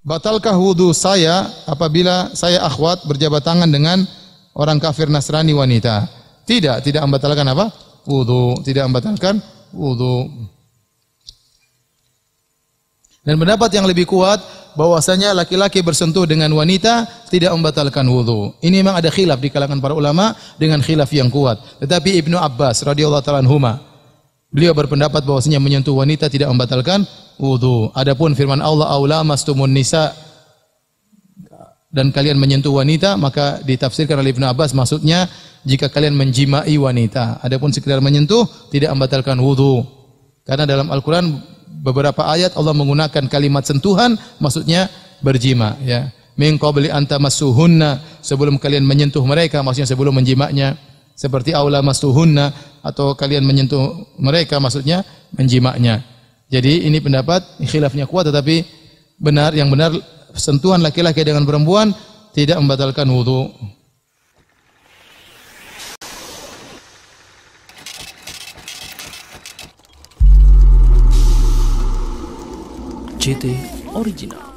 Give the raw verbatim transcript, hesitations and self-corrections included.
batalkah wudu saya apabila saya akhwat berjabat tangan dengan orang kafir Nasrani wanita? Tidak, tidak membatalkan apa? Wudu, tidak membatalkan wudu. Dan pendapat yang lebih kuat bahwasanya laki-laki bersentuh dengan wanita tidak membatalkan wudu. Ini memang ada khilaf di kalangan para ulama dengan khilaf yang kuat. Tetapi Ibnu Abbas radhiyallahu ta'ala anhuma, beliau berpendapat bahwasanya menyentuh wanita tidak membatalkan wudu. Adapun firman Allah, aula mastumun nisa, dan kalian menyentuh wanita, maka ditafsirkan oleh Ibnu Abbas maksudnya jika kalian menjimai wanita. Adapun sekedar menyentuh tidak membatalkan wudu. Karena dalam Al-Qur'an beberapa ayat Allah menggunakan kalimat sentuhan maksudnya berjima, ya. Min qabli an tamassuhunna, sebelum kalian menyentuh mereka, maksudnya sebelum menjimaknya. Seperti aula mastuhunna, atau kalian menyentuh mereka maksudnya menjimaknya. Jadi ini pendapat khilafnya kuat, tetapi benar, yang benar sentuhan laki-laki dengan perempuan tidak membatalkan wudu. C T Original.